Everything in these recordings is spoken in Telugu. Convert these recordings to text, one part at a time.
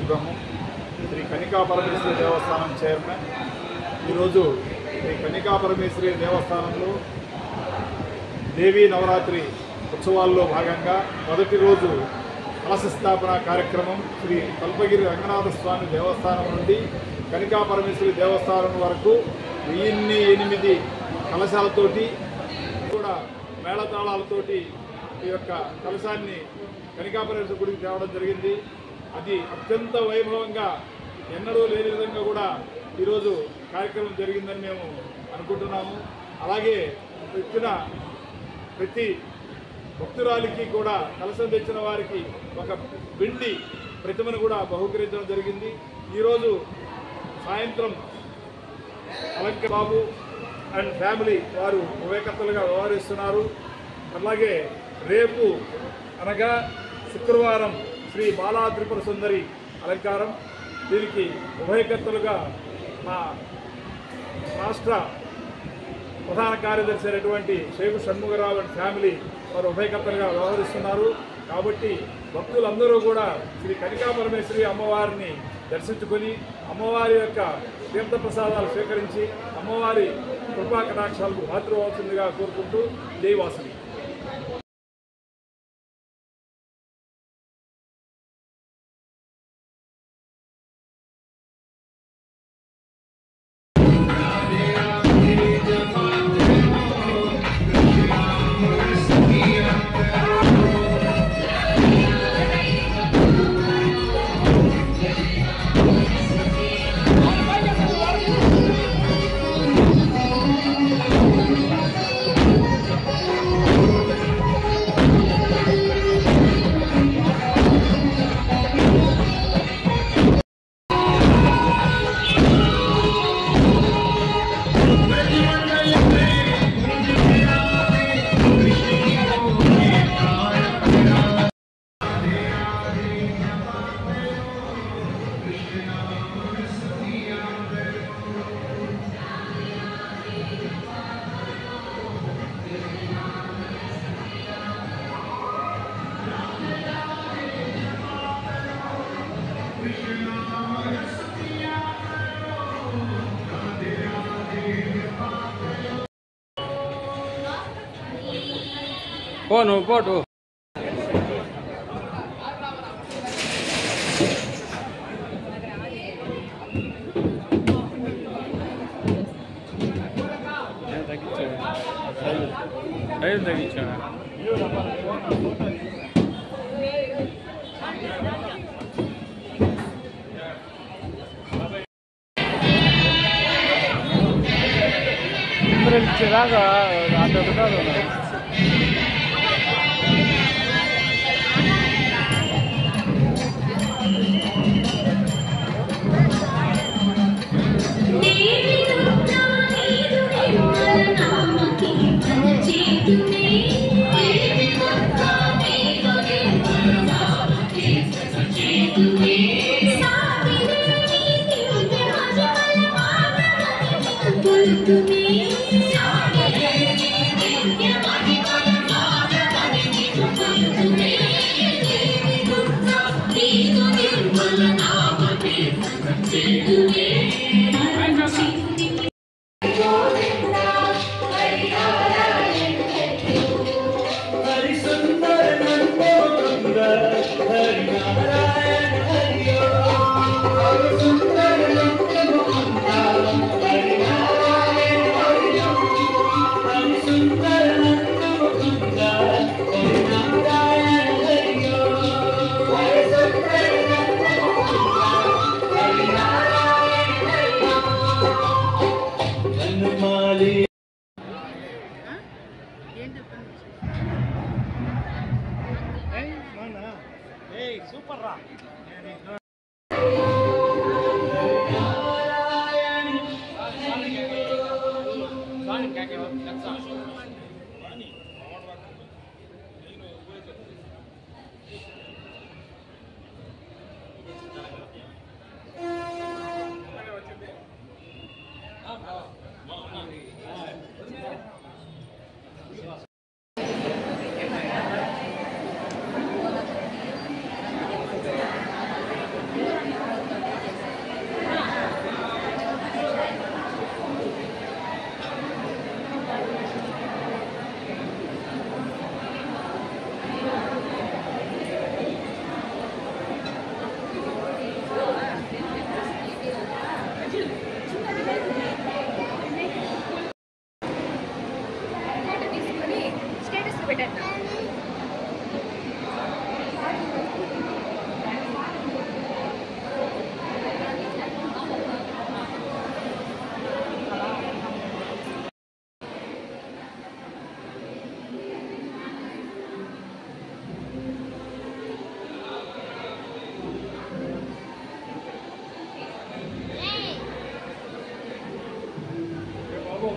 బ్రహ్మం శ్రీ కనికా పరమేశ్వరి దేవస్థానం చైర్మన్. ఈరోజు శ్రీ కనికా పరమేశ్వరి దేవస్థానంలో దేవీ నవరాత్రి ఉత్సవాల్లో భాగంగా మొదటి రోజు కలశ స్థాపన కార్యక్రమం శ్రీ కల్పగిరి రంగనాథ స్వామి దేవస్థానం నుండి కనికా పరమేశ్వరి దేవస్థానం వరకు 1008 కలశాలతోటి కూడా మేళతాళాలతోటి ఈ యొక్క కలశాన్ని కనికా పరమేశ్వరి గుడికి తేవడం జరిగింది. అది అత్యంత వైభవంగా ఎన్నడూ లేని విధంగా కూడా ఈరోజు కార్యక్రమం జరిగిందని మేము అనుకుంటున్నాము. అలాగే వచ్చిన ప్రతి భక్తురాలికి కూడా కలశం తెచ్చిన వారికి ఒక వెండి ప్రతిమను కూడా బహుకరించడం జరిగింది. ఈరోజు సాయంత్రం అలంక బాబు అండ్ ఫ్యామిలీ వారు ఉభయకర్తలుగా వ్యవహరిస్తున్నారు. అలాగే రేపు అనగా శుక్రవారం శ్రీ బాలా త్రిపుర సుందరి అలంకారం. దీనికి ఉభయకర్తలుగా మా రాష్ట్ర ప్రధాన కార్యదర్శి అయినటువంటి షేగు షణ్ముగరావు అండ్ ఫ్యామిలీ వారు ఉభయకర్తలుగా వ్యవహరిస్తున్నారు. కాబట్టి భక్తులందరూ కూడా శ్రీ కనికా పరమేశ్వరి అమ్మవారిని దర్శించుకొని అమ్మవారి యొక్క తీర్థప్రసాదాలు స్వీకరించి అమ్మవారి కృపా కటాక్షాలకు పాత్రవలసిందిగా కోరుకుంటూ జై వాసవి. పోను పోటు తగ్గించా ఇచ్చేదాకా అటు కాదు. సూపర్ రా.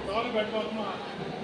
కాలు పెట్టవలసిన